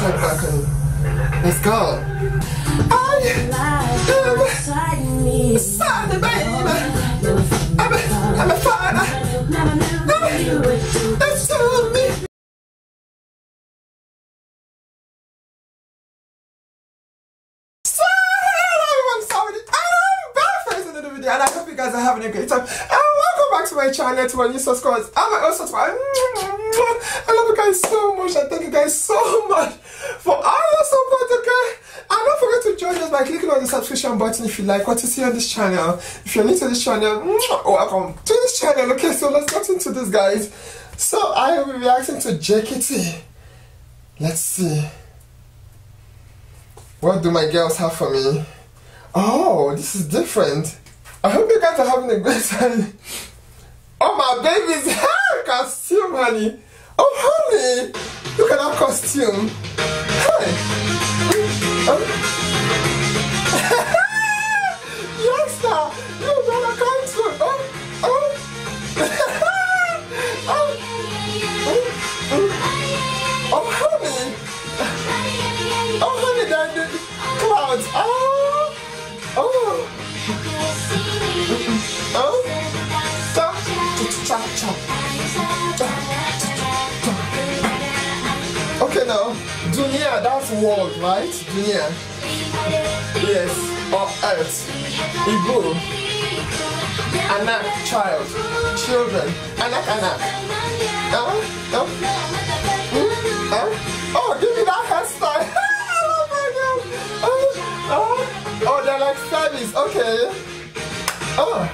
side back and let's go. I am sorry, baby. I'm a father. That's so me. And I hope you guys are having a great time. And welcome back to my channel, to my new subscribers. And also to my I love you guys so much. I thank you guys so much for all your support, okay? And don't forget to join us by clicking on the subscription button if you like what you see on this channel. If you're new to this channel, welcome to this channel. Okay, so let's get into this, guys. So I will be reacting to JKT. Let's see. What do my girls have for me? Oh, this is different. I hope you guys are having a great time. Oh, my baby's hair costume, honey. Oh, honey. Look at that costume. Hey. Youngster, you better come to. Oh, honey. Oh, honey, the clouds. Okay, now, Dunia, that's world, right? Dunia. Yes, or earth. Igbo. Anak, child. Children. Anak. Oh, give me that hairstyle. Oh, they're like service. Okay. Oh.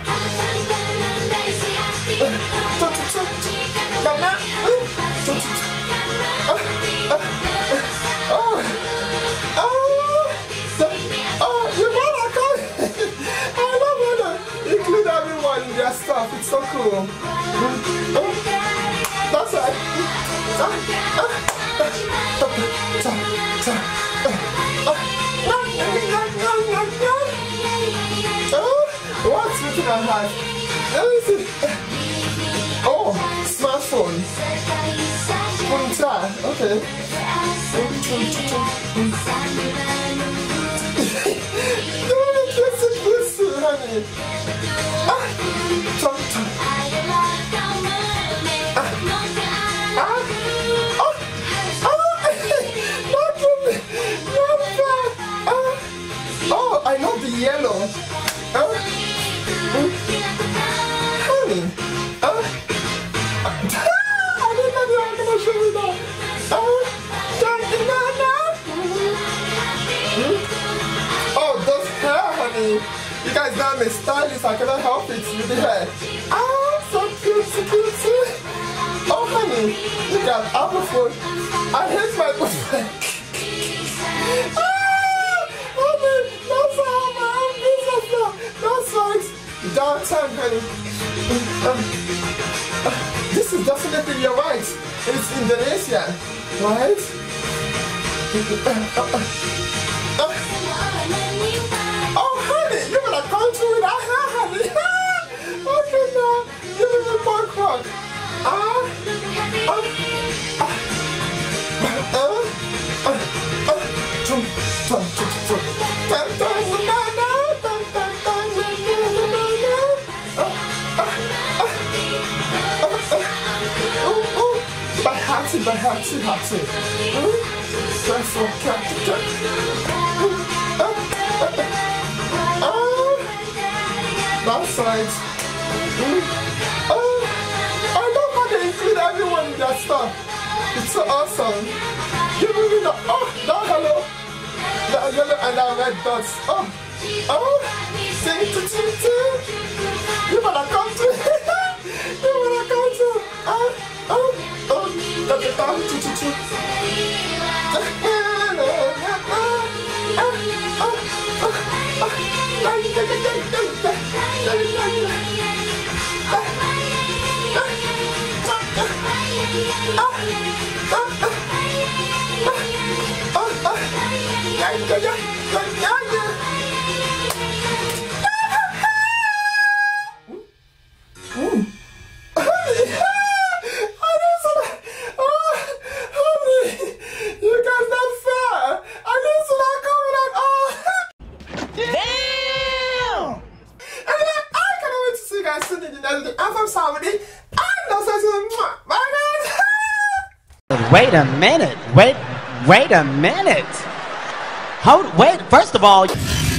Stuff. It's so cool. That's right. What's written on her? Let me see. Oh, smartphone. Punta. Okay. Honey. Oh, I love the yellow. Honey. I didn't know you were going to show me that. Oh, those hair, honey. You guys know I'm a stylist, I cannot help it with the hair. So cute, so cute. Oh, honey, look at Apple phone. I hate my phone. Honey, that's how my business now. That's right. Downtown, honey. This is definitely, you're right. It's Indonesia, right? Oh, honey, you better come through with that hair, honey. Okay, now, give me the punk rock. By hearty. That's okay. That's right. I love how they include everyone in their stuff. It's so awesome. Give me the that hello, that yellow and that red dots. Sing. You better come to. You better come to. You guys not family. And that's bye guys. Wait a minute. Wait a minute. Wait, first of all...